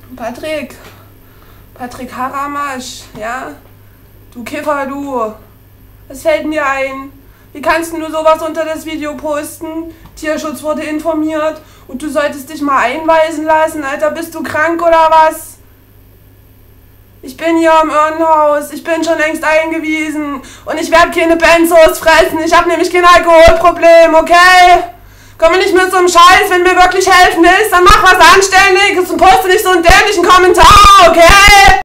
Patrick Haramasch, ja? Du Kiffer, du. Was fällt denn dir ein? Wie kannst du sowas unter das Video posten? Tierschutz wurde informiert und du solltest dich mal einweisen lassen, Alter. Bist du krank oder was? Ich bin hier im Irrenhaus. Ich bin schon längst eingewiesen. Und ich werde keine Benzos fressen. Ich habe nämlich kein Alkoholproblem, okay? Komm mir nicht mit so einem Scheiß. Wenn mir wirklich helfen willst, dann mach was Anständiges und poste nicht so einen dämlichen Kommentar, okay?